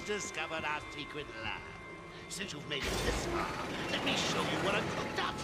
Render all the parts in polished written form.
discovered our secret lab. Since you've made it this far, let me show you what I've cooked up.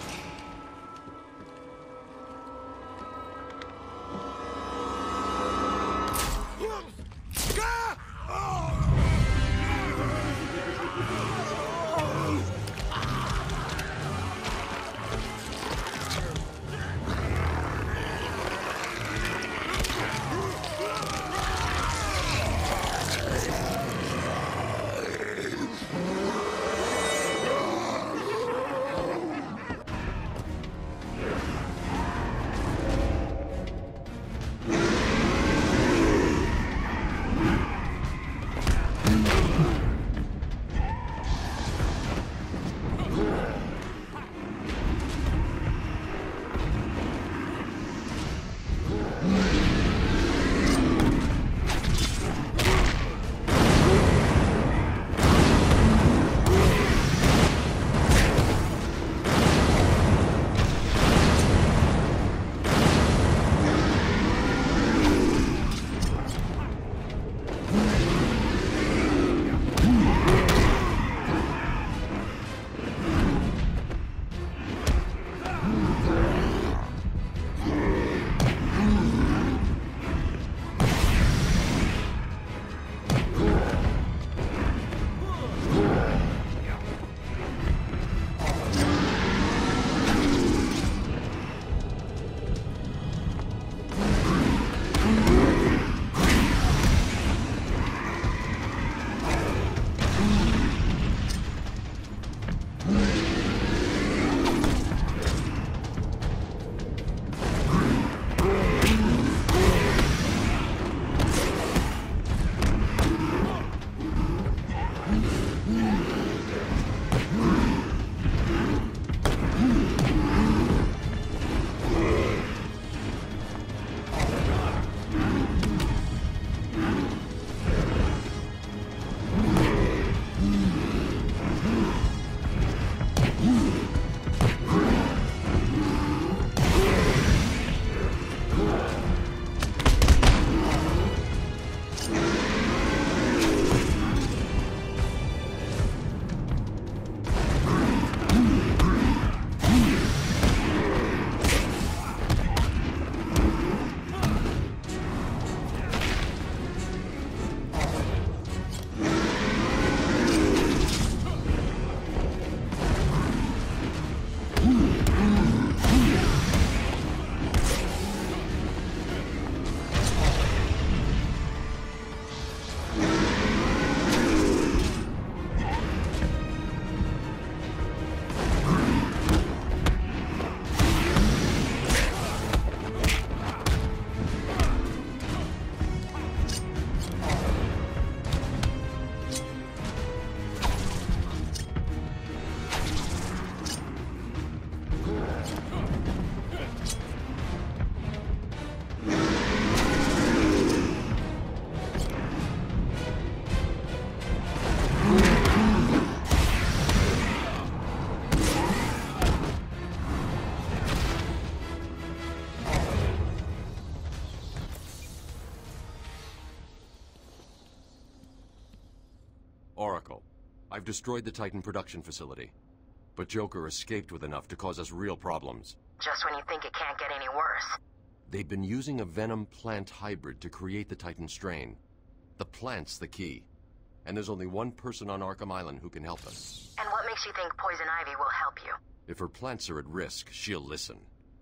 Oracle, I've destroyed the Titan production facility. But Joker escaped with enough to cause us real problems. Just when you think it can't get any worse. They've been using a venom plant hybrid to create the Titan strain. The plant's the key. And there's only one person on Arkham Island who can help us. And what makes you think Poison Ivy will help you? If her plants are at risk, she'll listen.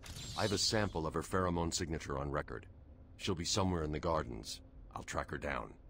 I have a sample of her pheromone signature on record. She'll be somewhere in the gardens. I'll track her down.